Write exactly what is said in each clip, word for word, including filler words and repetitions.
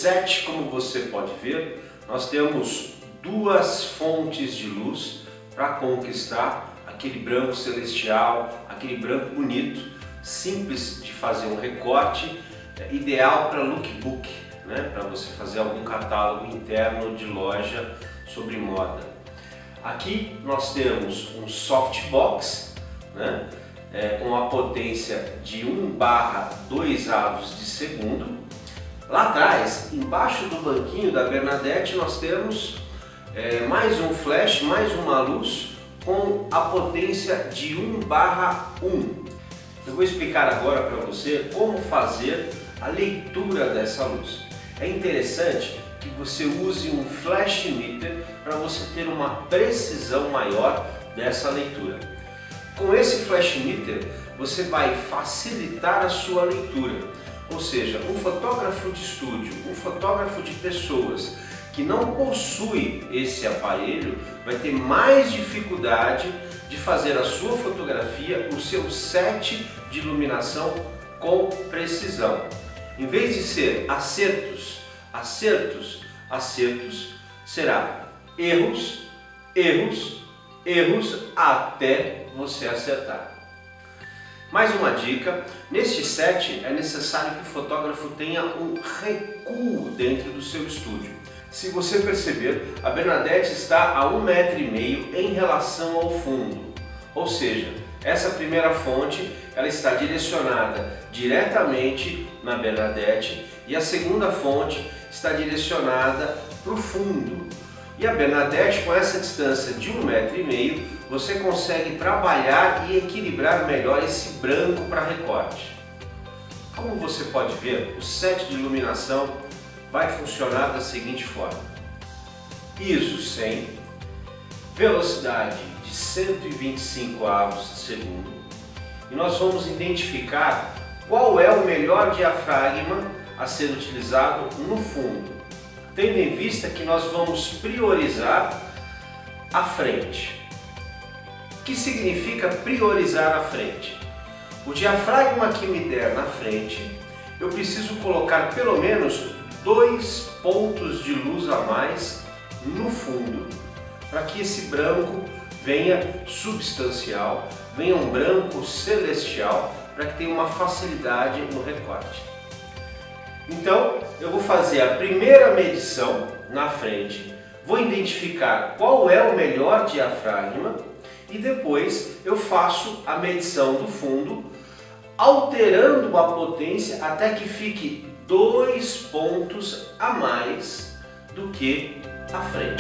set, como você pode ver, nós temos duas fontes de luz para conquistar aquele branco celestial, aquele branco bonito, simples de fazer um recorte, ideal para lookbook, né? Para você fazer algum catálogo interno de loja sobre moda. Aqui nós temos um softbox, né? É, com a potência de um barra dois avos de segundo. Lá atrás, embaixo do banquinho da Bernadette, nós temos é, mais um flash, mais uma luz com a potência de um barra um. Eu vou explicar agora para você como fazer a leitura dessa luz. É interessante que você use um flash emitter para você ter uma precisão maior dessa leitura. Com esse flash emitter, você vai facilitar a sua leitura. Ou seja, um fotógrafo de estúdio, um fotógrafo de pessoas que não possui esse aparelho vai ter mais dificuldade de fazer a sua fotografia, o seu set de iluminação com precisão. Em vez de ser acertos, acertos, acertos, será erros, erros, erros até você acertar. Mais uma dica, neste set é necessário que o fotógrafo tenha um recuo dentro do seu estúdio. Se você perceber, a Bernadette está a um metro e meio em relação ao fundo, ou seja, essa primeira fonte ela está direcionada diretamente na Bernadette e a segunda fonte está direcionada para o fundo. E a Bernadette, com essa distância de um metro e meio, você consegue trabalhar e equilibrar melhor esse branco para recorte. Como você pode ver, o set de iluminação vai funcionar da seguinte forma: I S O cem, velocidade de cento e vinte e cinco avos de segundo, e nós vamos identificar qual é o melhor diafragma a ser utilizado no fundo, tendo em vista que nós vamos priorizar a frente. O que significa priorizar a frente? O diafragma que me der na frente, eu preciso colocar pelo menos dois pontos de luz a mais no fundo, para que esse branco venha substancial, venha um branco celestial, para que tenha uma facilidade no recorte. Então, eu vou fazer a primeira medição na frente, vou identificar qual é o melhor diafragma e depois eu faço a medição do fundo, alterando a potência até que fique dois pontos a mais do que a frente.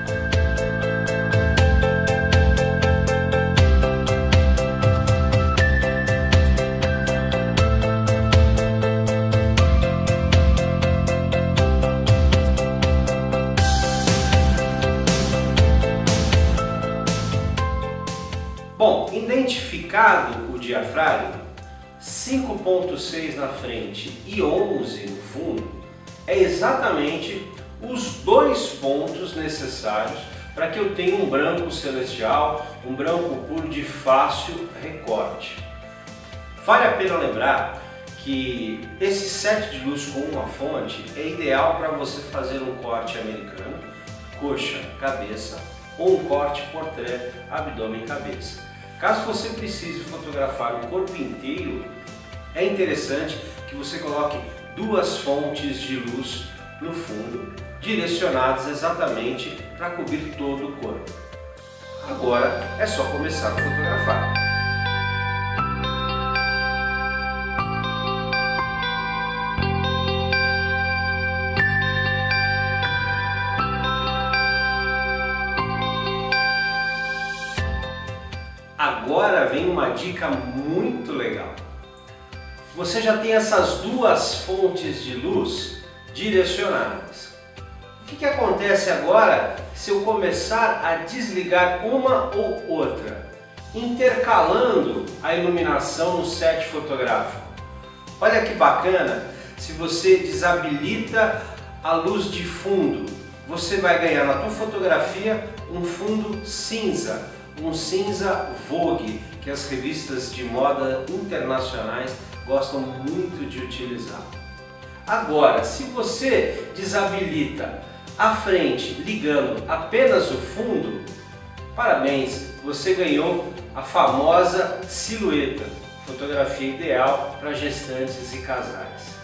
Bom, identificado o diafragma, cinco ponto seis na frente e onze no fundo, é exatamente os dois pontos necessários para que eu tenha um branco celestial, um branco puro de fácil recorte. Vale a pena lembrar que esse set de luz com uma fonte é ideal para você fazer um corte americano, coxa, cabeça, ou um corte portrait, abdômen e cabeça. Caso você precise fotografar o corpo inteiro, é interessante que você coloque duas fontes de luz no fundo, direcionadas exatamente para cobrir todo o corpo. Agora é só começar a fotografar. Agora vem uma dica muito legal. Você já tem essas duas fontes de luz direcionadas. O que que acontece agora se eu começar a desligar uma ou outra, intercalando a iluminação no set fotográfico? Olha que bacana, se você desabilita a luz de fundo, você vai ganhar na tua fotografia um fundo cinza, um cinza Vogue, que as revistas de moda internacionais gostam muito de utilizar. Agora, se você desabilita a frente ligando apenas o fundo, parabéns, você ganhou a famosa silhueta, fotografia ideal para gestantes e casais.